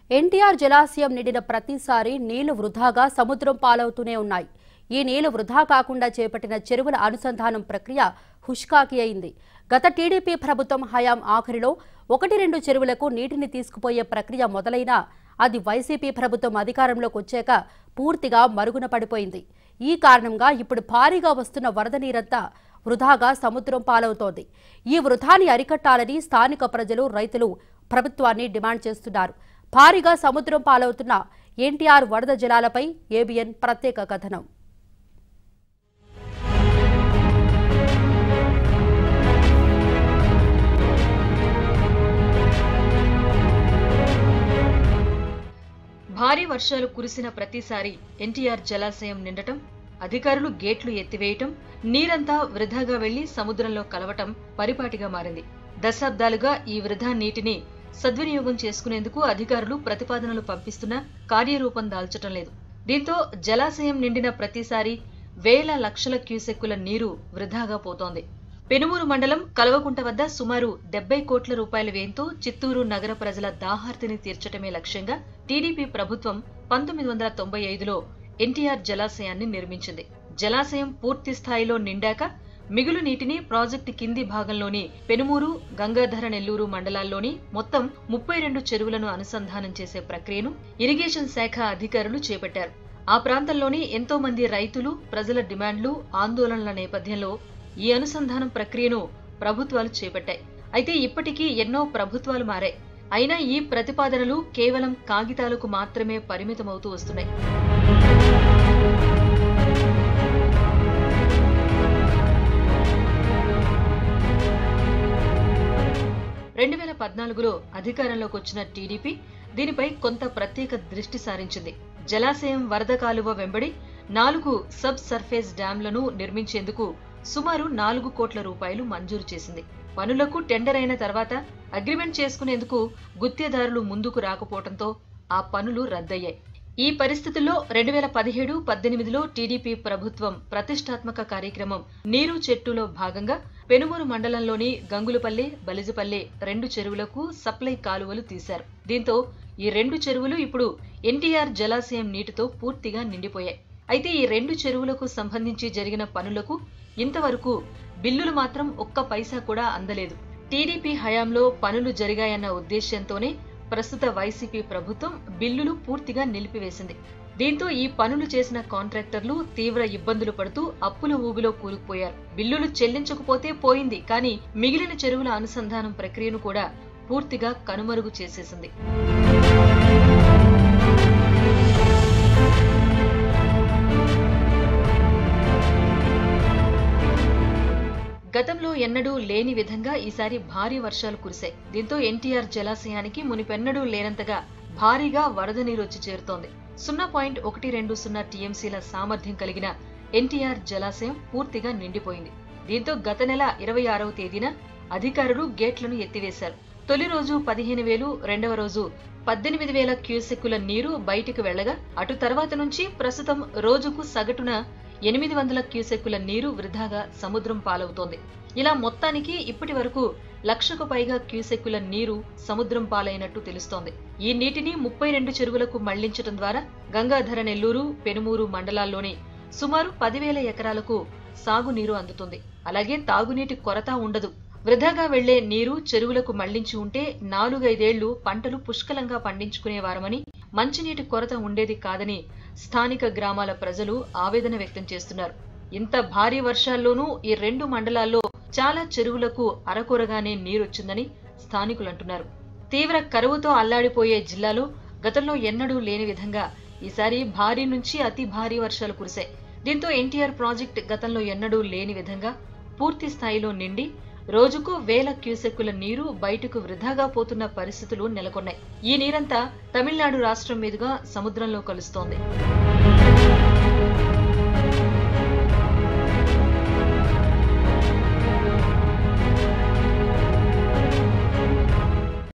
ఎన్టీఆర్ జలాశయం నిండిన ప్రతిసారి నీళ్లు వృధాగా సముద్రం పాలవుతూనే ఉన్నాయి. ఈ నీళ్లు వృధా కాకుండా చేపట్టిన చెరువుల అనుసంధానం ప్రక్రియ హుష్కాకి అయింది. గత టీడీపీ ప్రభుత్వం హయాం ఆఖరిలో 1-2 చెరువులకు నీటిని తీసుకుపోయే ప్రక్రియ మొదలైనా అది వైసీపీ ప్రభుత్వం అధికారంలోకి వచ్చాక పూర్తిగా మరుగున పడిపోయింది. ఈ కారణంగా ఇప్పుడు భారీగా వస్తున్న వరద నీరంతా వృధాగా సముద్రం పాలవుతోంది. ఈ వృధాని అరికట్టాలని స్థానిక ప్రజలు, రైతులు ప్రభుత్వాన్ని డిమాండ్ చేస్తున్నారు. భారీగా సముద్రం పాలవుతున్న ఎన్టీఆర్ వరద జలాలపై ఏబిఎన్ ప్రత్యేక కథనం. భారీ వర్షాలు కురిసిన ప్రతిసారి ఎన్టీఆర్ జలాశయం నిండటం, అధికారులు గేట్లు ఎత్తివేయటం, నీరంతా వృధాగా వెళ్లి సముద్రంలో కలవటం పరిపాటిగా మారింది. దశాబ్దాలుగా ఈ వృధా నీటిని సద్వినియోగం చేసుకునేందుకు అధికారులు ప్రతిపాదనలు పంపిస్తున్నా కార్యరూపం దాల్చటం లేదు. దీంతో జలాశయం నిండిన ప్రతిసారి వేల లక్షల క్యూసెక్కుల నీరు వృధాగా పోతోంది. పెనుమూరు మండలం కల్వకుంట వద్ద సుమారు 70 కోట్ల రూపాయల వ్యయంతో చిత్తూరు నగర ప్రజల దాహార్తిని తీర్చటమే లక్ష్యంగా టీడీపీ ప్రభుత్వం 1995లో ఎన్టీఆర్ జలాశయాన్ని నిర్మించింది. జలాశయం పూర్తి స్థాయిలో నిండాక మిగులు నీటిని ప్రాజెక్టు కింది భాగంలోని పెనుమూరు, గంగాధర నెల్లూరు మండలాల్లోని మొత్తం 32 చెరువులను అనుసంధానం చేసే ప్రక్రియను ఇరిగేషన్ శాఖ అధికారులు చేపట్టారు. ఆ ప్రాంతంలోని ఎంతో మంది రైతులు, ప్రజల డిమాండ్లు, ఆందోళనల నేపథ్యంలో ఈ అనుసంధానం ప్రక్రియను ప్రభుత్వాలు చేపట్టాయి. అయితే ఇప్పటికీ ఎన్నో ప్రభుత్వాలు మారాయి. అయినా ఈ ప్రతిపాదనలు కేవలం కాగితాలకు మాత్రమే పరిమితమవుతూ వస్తున్నాయి. 2014లో అధికారంలోకి వచ్చిన టీడీపీ దీనిపై కొంత ప్రత్యేక దృష్టి సారించింది. జలాశయం వరద కాలువ వెంబడి 4 సబ్ సర్ఫేస్ డ్యాంలను నిర్మించేందుకు సుమారు 4 కోట్ల రూపాయలు మంజూరు చేసింది. పనులకు టెండర్ అయిన తర్వాత అగ్రిమెంట్ చేసుకునేందుకు గుత్తేదారులు ముందుకు రాకపోవడంతో ఆ పనులు రద్దయ్యాయి. ఈ పరిస్థితుల్లో 2017-18లో టీడీపీ ప్రభుత్వం ప్రతిష్టాత్మక కార్యక్రమం నీరు చెట్టులో భాగంగా పెనుమూరు మండలంలోని గంగులపల్లె, బలిజపల్లె 2 చెరువులకు సప్లై కాలువలు తీశారు. దీంతో ఈ 2 చెరువులు ఇప్పుడు ఎన్టీఆర్ జలాశయం నీటితో పూర్తిగా నిండిపోయాయి. అయితే ఈ 2 చెరువులకు సంబంధించి జరిగిన పనులకు ఇంతవరకు బిల్లులు మాత్రం ఒక్క పైసా కూడా అందలేదు. టీడీపీ హయాంలో పనులు జరిగాయన్న ఉద్దేశ్యంతోనే ప్రస్తుత వైసీపీ ప్రభుత్వం బిల్లులు పూర్తిగా నిలిపివేసింది. దీంతో ఈ పనులు చేసిన కాంట్రాక్టర్లు తీవ్ర ఇబ్బందులు పడుతూ అప్పుల ఊబిలో కూరుకుపోయారు. బిల్లులు చెల్లించకపోతే పోయింది, కానీ మిగిలిన చెరువుల అనుసంధానం ప్రక్రియను కూడా పూర్తిగా కనుమరుగు చేసేసింది. గతంలో ఎన్నడూ లేని విధంగా ఈసారి భారీ వర్షాలు కురిశాయి. దీంతో ఎన్టీఆర్ జలాశయానికి మునిపెన్నడూ లేనంతగా భారీగా వరద నీరు వచ్చి చేరుతోంది. 0.120 టీఎంసీల సామర్థ్యం కలిగిన ఎన్టీఆర్ జలాశయం పూర్తిగా నిండిపోయింది. దీంతో గత నెల 26వ తేదీన అధికారులు గేట్లను ఎత్తివేశారు. తొలి రోజు 15,000, రెండవ రోజు 18,000 క్యూసెక్కుల నీరు బయటికి వెళ్లగా, అటు తర్వాత నుంచి ప్రస్తుతం రోజుకు సగటున 800 క్యూసెక్కుల నీరు వృధాగా సముద్రం పాలవుతోంది. ఇలా మొత్తానికి ఇప్పటి వరకు 1,00,000కు పైగా క్యూసెక్కుల నీరు సముద్రం పాలైనట్టు తెలుస్తోంది. ఈ నీటిని 32 చెరువులకు మళ్లించడం ద్వారా గంగాధర నెల్లూరు, పెనుమూరు మండలాల్లోని సుమారు 10,000 ఎకరాలకు సాగునీరు అందుతుంది. అలాగే తాగునీటి కొరత ఉండదు. వృధాగా వెళ్లే నీరు చెరువులకు మళ్లించి ఉంటే 4-5 ఏళ్లు పంటలు పుష్కలంగా పండించుకునేవారమని, మంచినీటి కొరత ఉండేది కాదని స్థానిక గ్రామాల ప్రజలు ఆవేదన వ్యక్తం చేస్తున్నారు. ఇంత భారీ వర్షాల్లోనూ ఈ 2 మండలాల్లో చాలా చెరువులకు అరకొరగానే నీరొచ్చిందని స్థానికులు అంటున్నారు. తీవ్ర కరువుతో అల్లాడిపోయే జిల్లాలో గతంలో ఎన్నడూ లేని విధంగా ఈసారి భారీ నుంచి అతి భారీ వర్షాలు కురిశాయి. దీంతో ఎన్టీఆర్ ప్రాజెక్ట్ గతంలో ఎన్నడూ లేని విధంగా పూర్తి స్థాయిలో నిండి రోజుకు వేల క్యూసెక్కుల నీరు బయటకు వృధాగా పోతున్న పరిస్థితులు నెలకొన్నాయి. ఈ నీరంతా తమిళనాడు రాష్ట్రం మీదుగా సముద్రంలో కలుస్తోంది.